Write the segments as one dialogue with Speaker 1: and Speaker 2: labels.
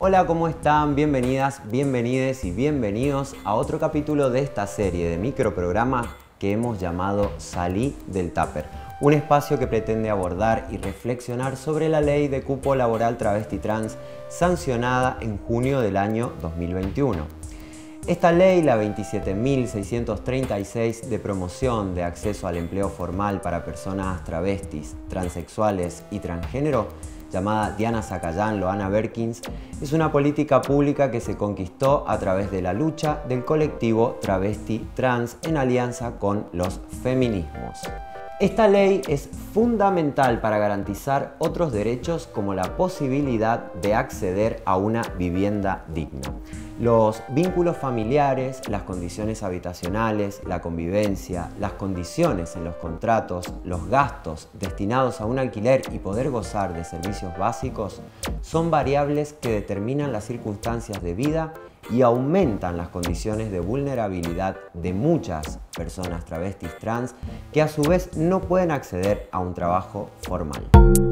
Speaker 1: Hola, ¿cómo están? Bienvenidas, bienvenides y bienvenidos a otro capítulo de esta serie de microprogramas que hemos llamado Salí del Tupper. Un espacio que pretende abordar y reflexionar sobre la ley de cupo laboral travesti trans sancionada en junio del año 2021. Esta ley, la 27.636 de promoción de acceso al empleo formal para personas travestis, transexuales y transgénero, llamada Diana Zacayán Loana Berkins, es una política pública que se conquistó a través de la lucha del colectivo travesti trans en alianza con los feminismos. Esta ley es fundamental para garantizar otros derechos como la posibilidad de acceder a una vivienda digna. Los vínculos familiares, las condiciones habitacionales, la convivencia, las condiciones en los contratos, los gastos destinados a un alquiler y poder gozar de servicios básicos son variables que determinan las circunstancias de vida y aumentan las condiciones de vulnerabilidad de muchas personas travestis trans que a su vez no pueden acceder a un trabajo formal.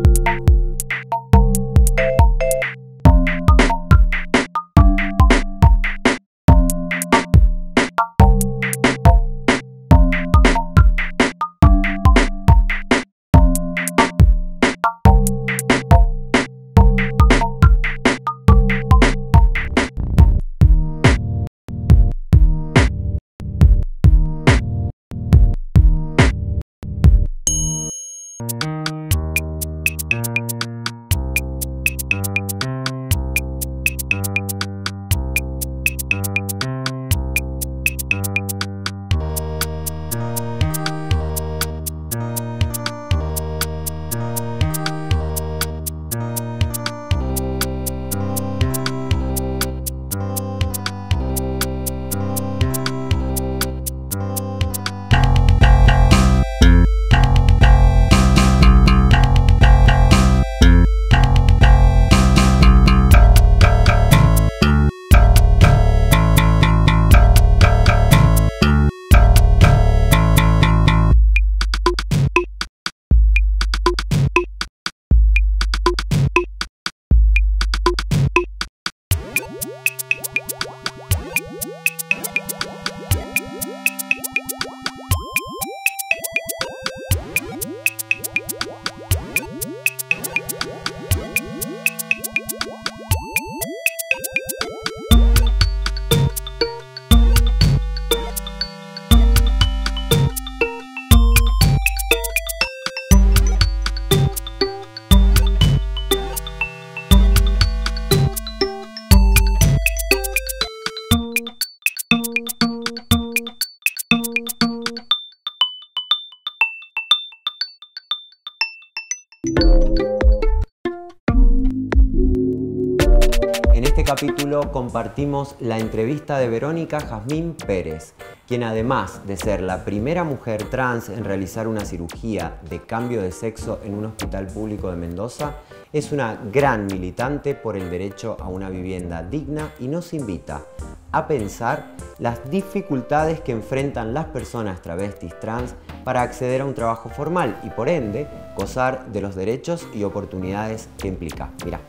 Speaker 1: En este capítulo compartimos la entrevista de Verónica Jazmín Pérez, quien además de ser la primera mujer trans en realizar una cirugía de cambio de sexo en un hospital público de Mendoza, es una gran militante por el derecho a una vivienda digna y nos invita a pensar las dificultades que enfrentan las personas travestis trans para acceder a un trabajo formal y por ende gozar de los derechos y oportunidades que implica. Mirá.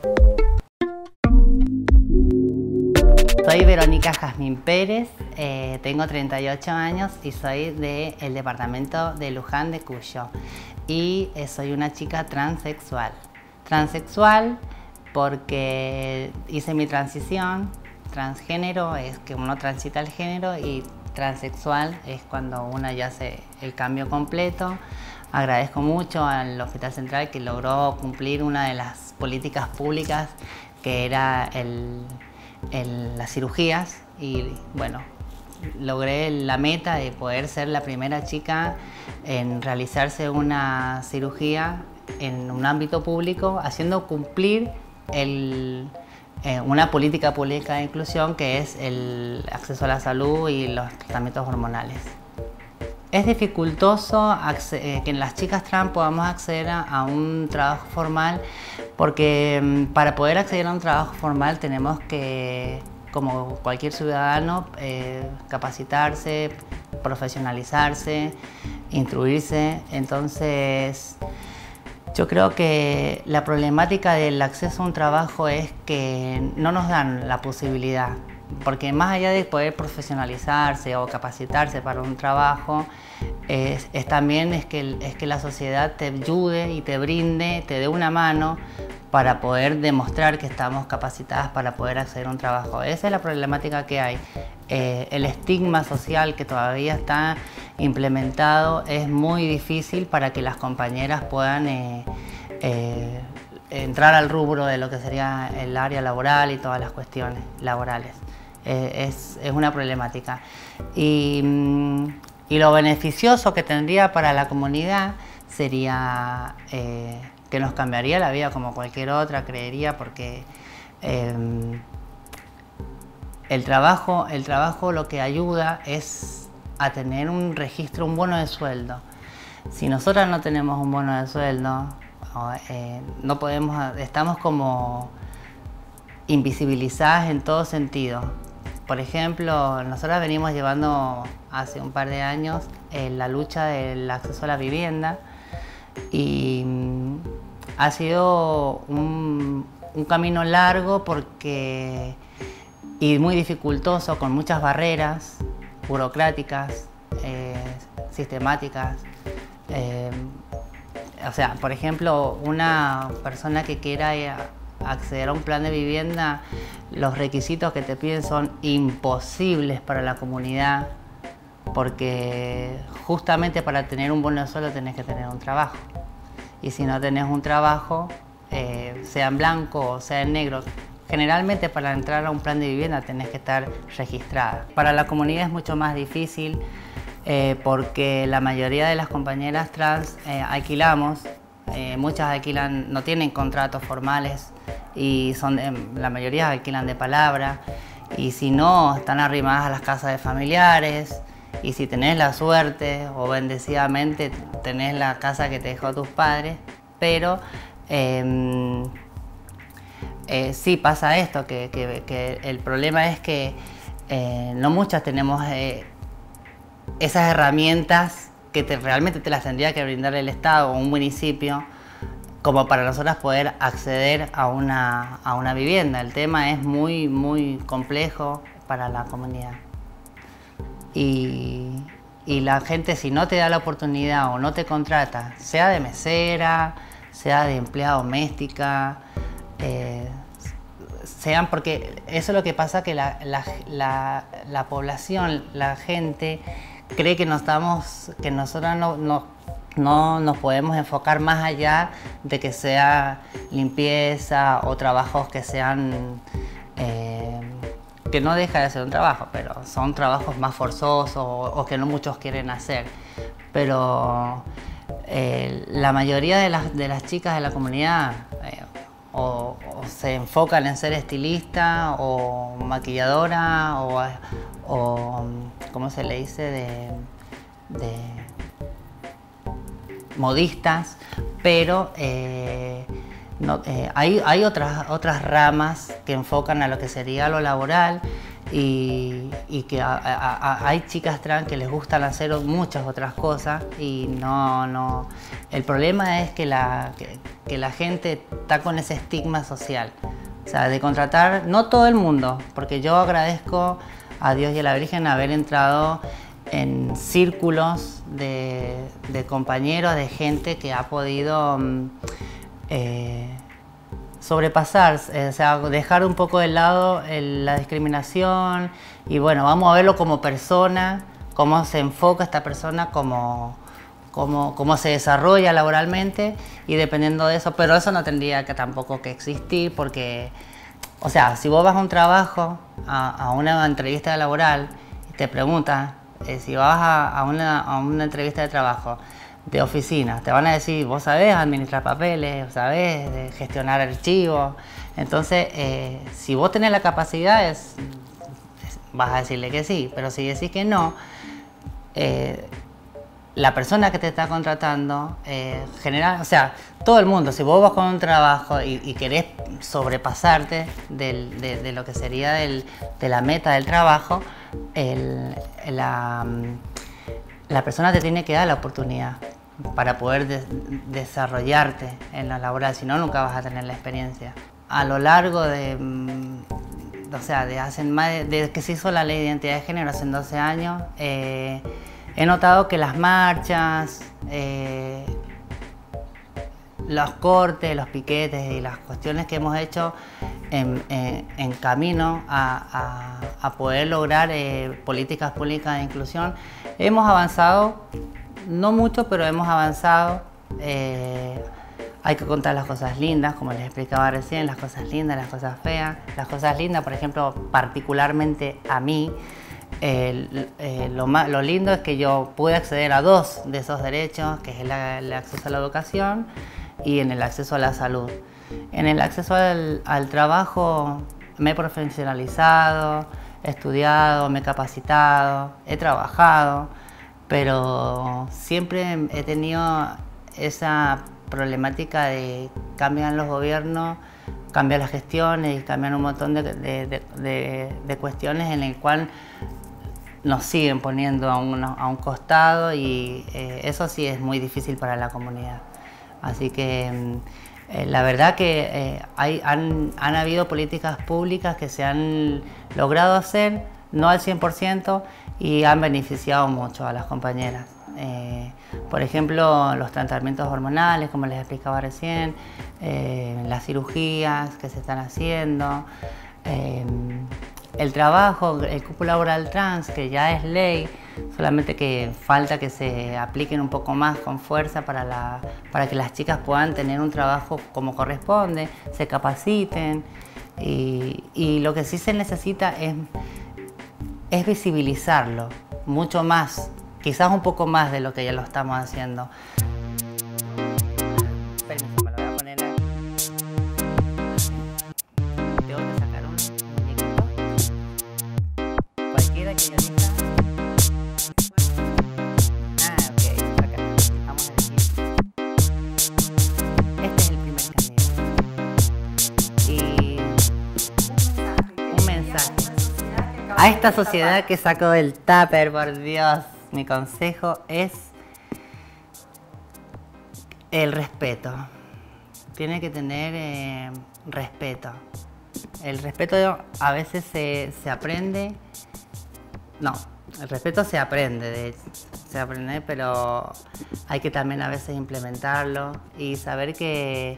Speaker 2: Soy Verónica Jazmín Pérez, tengo 38 años y soy del departamento de Luján de Cuyo y soy una chica transexual. Transexual porque hice mi transición, transgénero es que uno transita el género y transexual es cuando uno ya hace el cambio completo. Agradezco mucho al Hospital Central que logró cumplir una de las políticas públicas que era las cirugías y bueno, logré la meta de poder ser la primera chica en realizarse una cirugía en un ámbito público, haciendo cumplir una política pública de inclusión que es el acceso a la salud y los tratamientos hormonales. Es dificultoso que las chicas trans podamos acceder a un trabajo formal porque para poder acceder a un trabajo formal tenemos que, como cualquier ciudadano, capacitarse, profesionalizarse, instruirse. Entonces, Yo creo que la problemática del acceso a un trabajo es que no nos dan la posibilidad, porque más allá de poder profesionalizarse o capacitarse para un trabajo, también es que la sociedad te ayude y te brinde, te dé una mano para poder demostrar que estamos capacitadas para poder acceder a un trabajo. Esa es la problemática que hay. El estigma social que todavía está implementado es muy difícil para que las compañeras puedan entrar al rubro de lo que sería el área laboral y todas las cuestiones laborales. Es una problemática. Y lo beneficioso que tendría para la comunidad sería que nos cambiaría la vida como cualquier otra, creería, porque el trabajo lo que ayuda es a tener un registro, un bono de sueldo. Si nosotras no tenemos un bono de sueldo, no podemos, estamos como invisibilizadas en todo sentido. Por ejemplo, nosotras venimos llevando hace un par de años la lucha del acceso a la vivienda y ha sido un camino largo y muy dificultoso, con muchas barreras burocráticas, sistemáticas. O sea, por ejemplo, una persona que quiera acceder a un plan de vivienda, los requisitos que te piden son imposibles para la comunidad, porque justamente para tener un bono de sueldo tenés que tener un trabajo. Y si no tenés un trabajo, sea en blanco o sea en negro, generalmente para entrar a un plan de vivienda tenés que estar registrada. Para la comunidad es mucho más difícil porque la mayoría de las compañeras trans alquilamos, muchas alquilan, no tienen contratos formales y la mayoría alquilan de palabra, y si no, están arrimadas a las casas de familiares, y si tenés la suerte o bendecidamente tenés la casa que te dejó tus padres, pero sí pasa esto, que el problema es que no muchas tenemos esas herramientas que realmente te las tendría que brindar el Estado o un municipio como para nosotras poder acceder a una vivienda. El tema es muy, muy complejo para la comunidad. Y la gente, si no te da la oportunidad o no te contrata, sea de mesera, sea de empleada doméstica, porque eso es lo que pasa, que la población, la gente cree que nosotros no nos podemos enfocar más allá de que sea limpieza o trabajos que sean que no deja de ser un trabajo, pero son trabajos más forzosos o que no muchos quieren hacer. Pero la mayoría de las chicas de la comunidad o se enfocan en ser estilista o maquilladora o ¿cómo se le dice? de modistas, pero hay otras ramas que enfocan a lo que sería lo laboral y que hay chicas trans que les gustan hacer muchas otras cosas y no. El problema es que la gente está con ese estigma social, o sea, de contratar, no todo el mundo, porque yo agradezco a Dios y a la Virgen haber entrado en círculos de compañeros, de gente que ha podido sobrepasar, o sea, dejar un poco de lado la discriminación y bueno, vamos a verlo como persona, cómo se enfoca esta persona, cómo se desarrolla laboralmente y dependiendo de eso, pero eso no tendría que tampoco que existir porque, o sea, si vos vas a un trabajo, a una entrevista laboral y te preguntas, si vas a una entrevista de trabajo de oficina, te van a decir, vos sabés administrar papeles, sabés gestionar archivos. Entonces, si vos tenés la capacidad, vas a decirle que sí, pero si decís que no, la persona que te está contratando, o sea, todo el mundo, si vos vas con un trabajo y querés sobrepasarte de lo que sería de la meta del trabajo, la persona te tiene que dar la oportunidad. para poder desarrollarte en la laboral, si no, nunca vas a tener la experiencia. A lo largo de, o sea, de que se hizo la ley de identidad de género hace 12 años, he notado que las marchas, los cortes, los piquetes y las cuestiones que hemos hecho en camino a poder lograr políticas públicas de inclusión, hemos avanzado, no mucho, pero hemos avanzado. Hay que contar las cosas lindas, como les explicaba recién, las cosas lindas, las cosas feas. Las cosas lindas, por ejemplo, particularmente a mí, lo lindo es que yo pude acceder a 2 de esos derechos, que es el acceso a la educación y en el acceso a la salud. En el acceso al trabajo me he profesionalizado, he estudiado, me he capacitado, he trabajado, pero siempre he tenido esa problemática de cambian los gobiernos, cambian las gestiones y cambian un montón de cuestiones en el cual nos siguen poniendo a un costado y eso sí es muy difícil para la comunidad. Así que la verdad que han habido políticas públicas que se han logrado hacer, no al 100%, y han beneficiado mucho a las compañeras. Por ejemplo, los tratamientos hormonales, como les explicaba recién, las cirugías que se están haciendo, el trabajo, el cupo laboral trans, que ya es ley, solamente que falta que se apliquen un poco más con fuerza para que las chicas puedan tener un trabajo como corresponde, se capaciten, y lo que sí se necesita es visibilizarlo mucho más, quizás un poco más de lo que ya lo estamos haciendo. Permiso, me lo voy a poner ahí. Tengo que sacar un muñequito. Cualquiera que yo elija. Ok, acá. Vamos a elegir. Este es el primer candidato. Y un mensaje. A esta sociedad que sacó del tupper, por Dios. Mi consejo es el respeto. Tiene que tener respeto. El respeto a veces se aprende. No, el respeto se aprende, de hecho. Se aprende, pero hay que también a veces implementarlo y saber que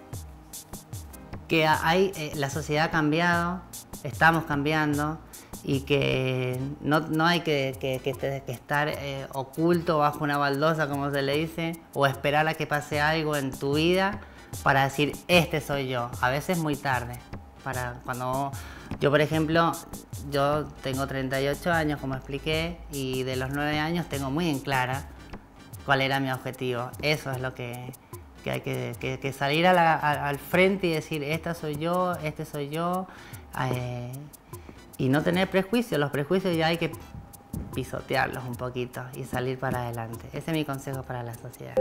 Speaker 2: la sociedad ha cambiado, estamos cambiando. Y que no hay que estar oculto bajo una baldosa, como se le dice, o esperar a que pase algo en tu vida para decir, este soy yo. A veces es muy tarde. Cuando yo, por ejemplo, yo tengo 38 años, como expliqué, y de los 9 años tengo muy en clara cuál era mi objetivo. Eso es lo que hay que salir al frente y decir, esta soy yo, este soy yo. Y no tener prejuicios. Los prejuicios ya hay que pisotearlos un poquito y salir para adelante. Ese es mi consejo para la sociedad.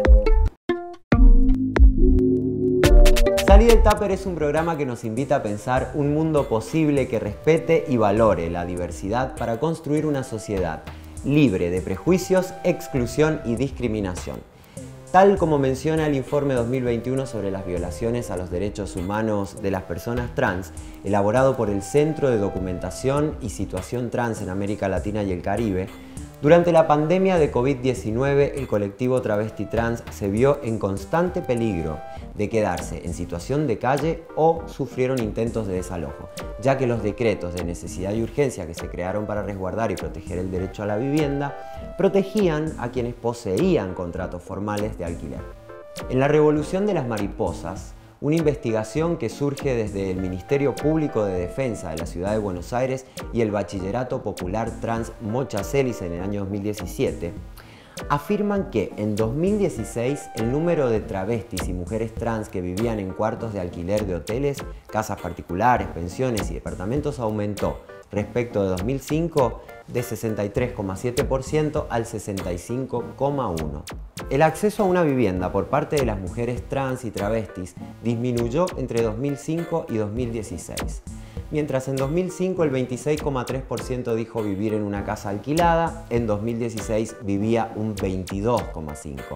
Speaker 1: Salí del Tupper es un programa que nos invita a pensar un mundo posible que respete y valore la diversidad para construir una sociedad libre de prejuicios, exclusión y discriminación. Tal como menciona el informe 2021 sobre las violaciones a los derechos humanos de las personas trans, elaborado por el Centro de Documentación y Situación Trans en América Latina y el Caribe, durante la pandemia de COVID-19 el colectivo travesti trans se vio en constante peligro de quedarse en situación de calle o sufrieron intentos de desalojo, ya que los decretos de necesidad y urgencia que se crearon para resguardar y proteger el derecho a la vivienda protegían a quienes poseían contratos formales de alquiler. En la Revolución de las Mariposas, una investigación que surge desde el Ministerio Público de Defensa de la Ciudad de Buenos Aires y el Bachillerato Popular Trans Mocha Celis en el año 2017, afirman que en 2016 el número de travestis y mujeres trans que vivían en cuartos de alquiler de hoteles, casas particulares, pensiones y departamentos aumentó respecto de 2005 de 63,7% al 65,1%. El acceso a una vivienda por parte de las mujeres trans y travestis disminuyó entre 2005 y 2016. Mientras en 2005 el 26,3% dijo vivir en una casa alquilada, en 2016 vivía un 22,5%.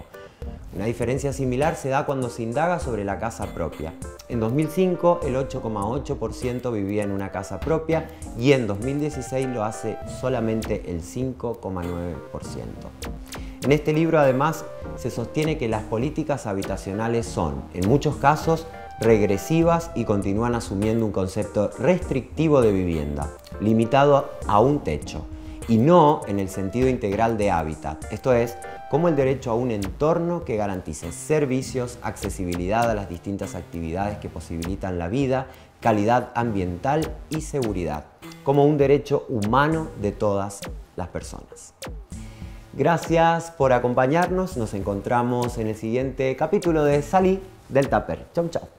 Speaker 1: Una diferencia similar se da cuando se indaga sobre la casa propia. En 2005 el 8,8% vivía en una casa propia y en 2016 lo hace solamente el 5,9%. En este libro además se sostiene que las políticas habitacionales son, en muchos casos, regresivas y continúan asumiendo un concepto restrictivo de vivienda, limitado a un techo, y no en el sentido integral de hábitat, esto es, como el derecho a un entorno que garantice servicios, accesibilidad a las distintas actividades que posibilitan la vida, calidad ambiental y seguridad, como un derecho humano de todas las personas. Gracias por acompañarnos, nos encontramos en el siguiente capítulo de Salí del Tupper. Chau, chau.